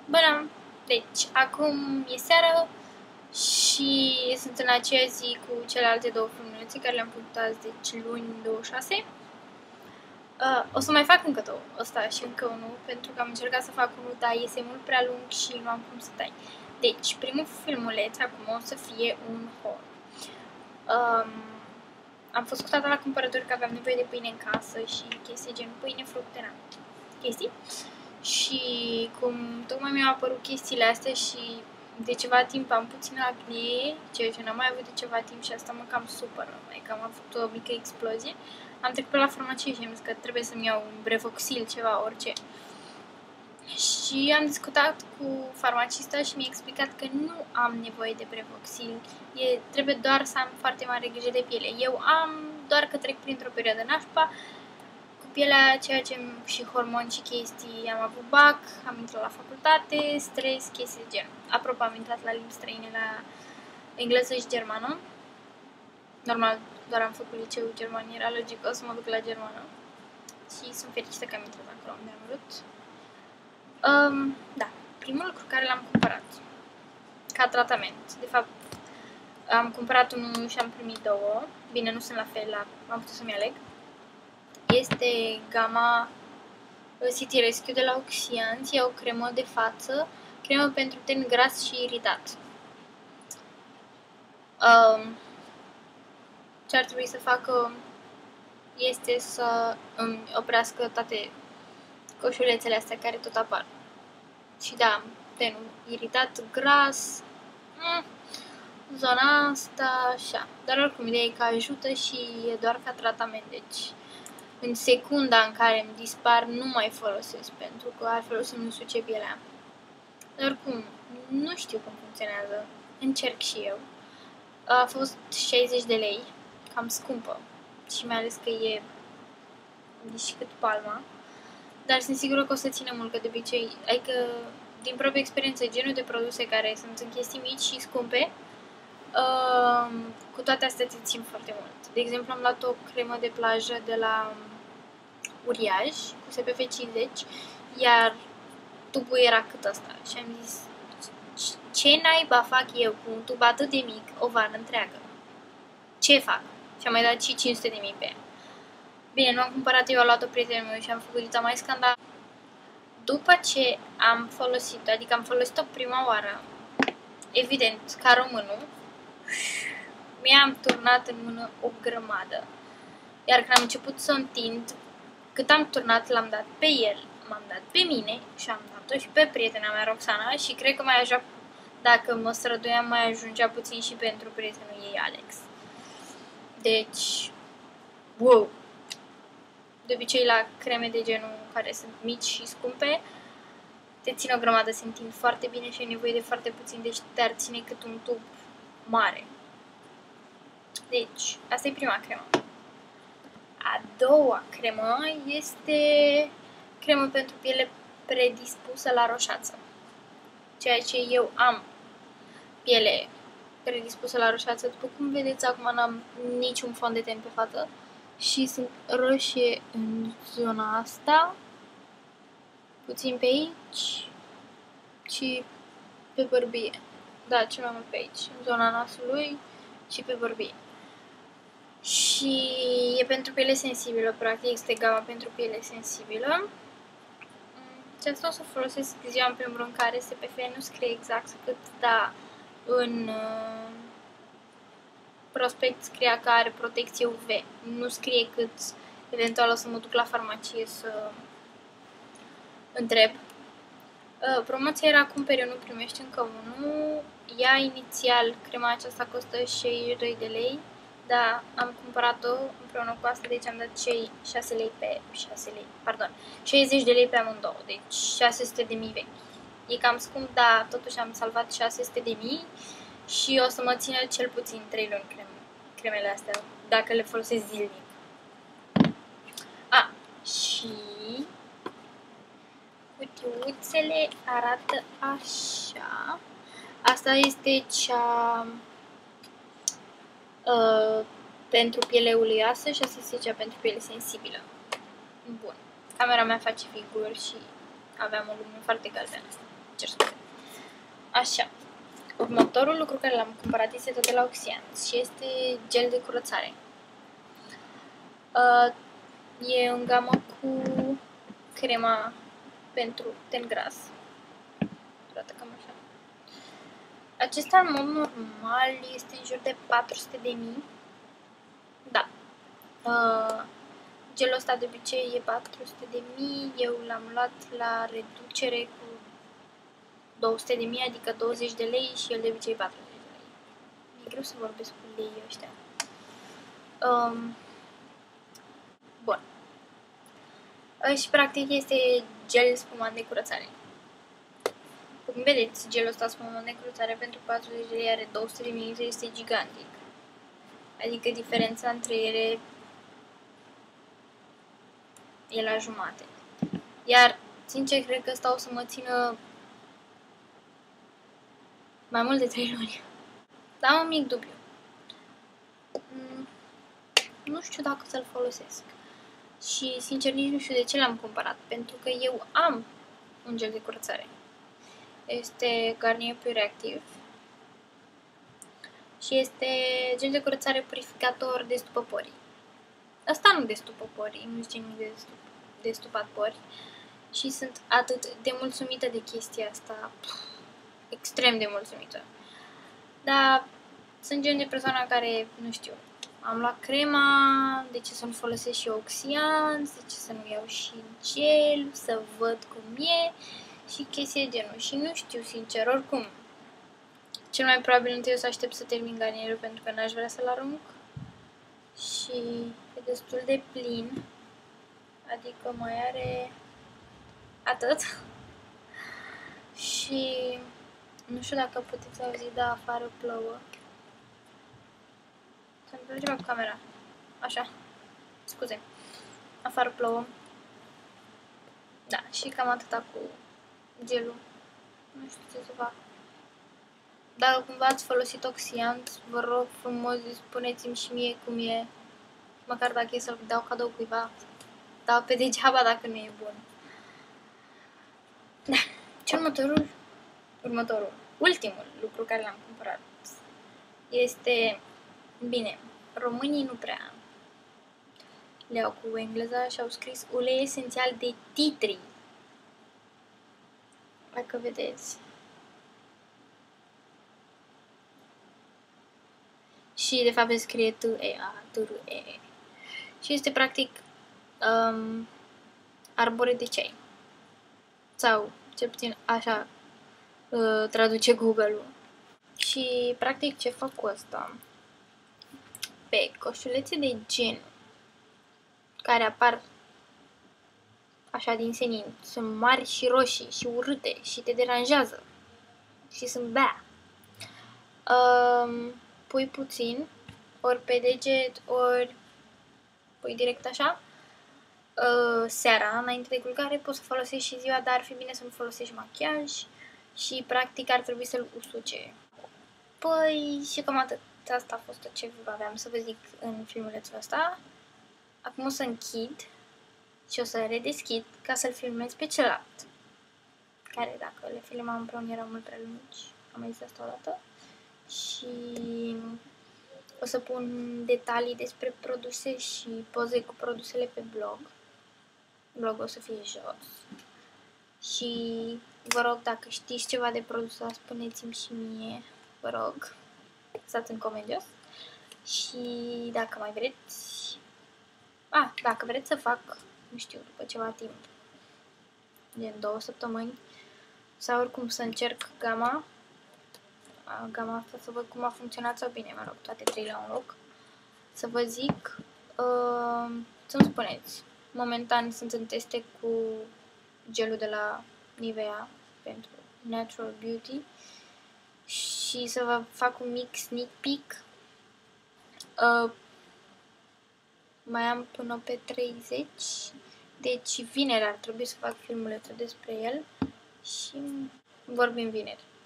Bună! Deci, acum e seară și sunt în aceea zi cu celelalte două filmulețe care le-am făcut azi, deci luni 26. O să mai fac încă două, ăsta și încă unul, pentru că am încercat să fac unul, dar iese mult prea lung și nu am cum să tai. Deci, primul filmuleț acum o să fie un haul. Am fost cu tata la cumpărături că aveam nevoie de pâine în casă și chestii gen pâine, fructe, chestii. Și cum tocmai mi-au apărut chestiile astea și de ceva timp am puțină acne, ceea ce n-am mai avut de ceva timp și asta mă cam supără, că am avut o mică explozie, am trecut pe la farmacie și am zis că trebuie să-mi iau un Brevoxil, ceva, orice. Și am discutat cu farmacista și mi-a explicat că nu am nevoie de Brevoxil, trebuie doar să am foarte mare grijă de piele. Eu am, doar că trec printr-o perioadă nașpa, pielea, ceea ce și hormoni și chestii, am avut BAC, am intrat la facultate, stres, chestii de genul. Apropo, am intrat la limbi străine, la engleză și germană. Normal, doar am făcut liceu german, era logic, o să mă duc la germană. Și sunt fericită că am intrat acolo unde am vrut. Da, primul lucru care l-am cumpărat ca tratament, de fapt, am cumpărat unul și am primit două. Bine, nu sunt la fel, am putut să-mi aleg. Este gama City Rescue de la Oxians, e o cremă de față, cremă pentru ten gras și iritat. Ce ar trebui să facă este să îmi oprească toate coșulețele astea care tot apar. Și da, tenul iritat, gras, zona asta, așa. Dar oricum, ideea e că ajută și e doar ca tratament, deci în secunda în care îmi dispar, nu mai folosesc, pentru că altfel o să-mi suce pielea. Dar oricum, nu știu cum funcționează. Încerc și eu. A fost 60 de lei, cam scumpă. Și mai ales că e nici cât palma. Dar sunt sigură că o să țină mult, că de obicei, adică din propria experiență, genul de produse care sunt în chestii mici și scumpe, cu toate astea ți țin foarte mult. De exemplu, am luat o cremă de plajă de la Uriaj, cu SPF 50, iar tubul era cât ăsta. Și am zis, ce naiba fac eu cu un tub atât de mic o vară întreagă? Ce fac? Și am mai dat și 500 de mii pe ea. Bine, nu am cumpărat eu, a luat o prietenă meu și am făcut dita mai scandal. După ce am folosit-o, adică am folosit-o prima oară, evident, ca românul, mi-am turnat în mână o grămadă. Iar când am început să o întind, cât am turnat, l-am dat pe el, m-am dat pe mine și am dat-o și pe prietena mea, Roxana, și cred că mai ajungea, dacă mă străduiam, mai ajungea puțin și pentru prietenul ei, Alex. Deci, wow! De obicei, la creme de genul care sunt mici și scumpe, te țin o grămadă, se întind foarte bine și ai nevoie de foarte puțin, deci te-ar ține cât un tub mare. Deci, asta e prima cremă. A doua cremă este cremă pentru piele predispusă la roșață. Ceea ce eu am piele predispusă la roșață. După cum vedeți, acum n-am niciun fond de ten pe față și sunt roșie în zona asta, puțin pe aici și pe bărbie. Da, cel mai mult pe aici, în zona nasului și pe bărbie. Și e pentru piele sensibilă, practic, este gama pentru piele sensibilă. Și asta o să folosesc ziua în primul rând, care SPF nu scrie exact cât, dar în prospect scria că are protecție UV. Nu scrie cât, eventual o să mă duc la farmacie să întreb. Promoția era cumperi unul, primești încă unul. Ea inițial, crema aceasta costă 62 de lei. Da, am cumpărat-o împreună cu asta, deci am dat cei 6 lei pe 6 lei, pardon, 60 de lei pe amândouă, deci 600 de mii vechi. E cam scump, dar totuși am salvat 600 de mii și o să mă țină cel puțin 3 luni cremele astea, dacă le folosesc zilnic. Și cutiuțele arată așa. Asta este cea pentru piele uleioasă și asta este cea pentru piele sensibilă. Bun. Camera mea face figuri și aveam o lumină foarte galbenă. cer scuze. Așa. Următorul lucru care l-am cumpărat este tot de la Oxians și este gel de curățare. E în gamă cu crema pentru ten gras. Arată cam așa. Acesta, în mod normal, este în jur de 400.000. Da. Gelul ăsta de obicei e 400.000. Eu l-am luat la reducere cu 200.000, adică 20 de lei și el de obicei 40 de lei. E greu să vorbesc cu lei ăștia. Bun. Și practic este gel spumant de curățare. Cum vedeți, gelul ăsta spumant de curățare pentru 40 de lei are 200 de ml, este gigantic. Adică diferența între ele e la jumate. Iar, sincer, cred că ăsta o să mă țină mai mult de 3 luni. Dar am un mic dubiu. Nu știu dacă să-l folosesc. Și, sincer, nici nu știu de ce l-am cumpărat. Pentru că eu am un gel de curățare. Este Garnier Pure Active. Și este gel de curățare purificator de stupă porii. Asta nu destupă porii, nu știu nimic de stupat pori. Și sunt atât de mulțumită de chestia asta. Extrem de mulțumită. Dar sunt gen de persoana care, nu știu, am luat crema, de ce să nu folosesc și Oxians, de ce să nu iau și gel, să văd cum e și chestii de genul. Și nu știu, sincer, oricum. Cel mai probabil întâi o să aștept să termin garnierul pentru că n-aș vrea să-l arunc. Și e destul de plin. Adică mai are atât. Și nu știu dacă puteți auzi, dar afară plouă. Se întâmplă ceva cu camera. Așa. Scuze. Afară plouă. Da, și cam atâta cu gelul. Nu știu ce să fac. Dacă cumva ați folosit Oxians, vă rog frumos, spuneți-mi și mie cum e. Măcar dacă e să-l dau cadou cuiva. Dau pe degeaba dacă nu e bun. Da. Și ultimul lucru care l-am cumpărat este, bine, românii nu prea le au cu engleza și au scris ulei esențial de tea tree. Dacă vedeți. Și de fapt se scrie T-E-A-T-R-E. Și este practic arbore de ceai. Sau cel puțin așa traduce Google-ul. Și practic ce fac cu asta? Pe coșulețe de gen care apar așa din senin, sunt mari și roșii și urâte și te deranjează și sunt bea. Pui puțin, ori pe deget, ori pui direct așa. Seara, înainte de culcare, poți să folosești și ziua, dar ar fi bine să nu folosești machiaj și practic ar trebui să-l usuce. Păi și cam atât. Asta a fost tot ce aveam să vă zic în filmulețul ăsta. Acum o să închid și o să redeschid ca să-l filmez pe celălalt. Care, dacă le filmam împreună, erau mult prea lungi. Am mai zis asta o dată. Și o să pun detalii despre produse și poze cu produsele pe blog. Blogul o să fie jos. Și vă rog, dacă știți ceva de produse, spuneți-mi și mie. Vă rog, lăsați în comentarios. Și dacă mai vreți... dacă vreți să fac, nu știu, după ceva timp, gen 2 săptămâni, sau oricum să încerc gama asta, să văd cum a funcționat sau bine, mă rog, toate 3 la un loc, să vă zic, să-mi spuneți. Momentan sunt în teste cu gelul de la Nivea pentru Natural Beauty și să vă fac un mic sneak peek. Mai am până pe 30, deci vineri ar trebui să fac filmulețul despre el și vorbim vineri.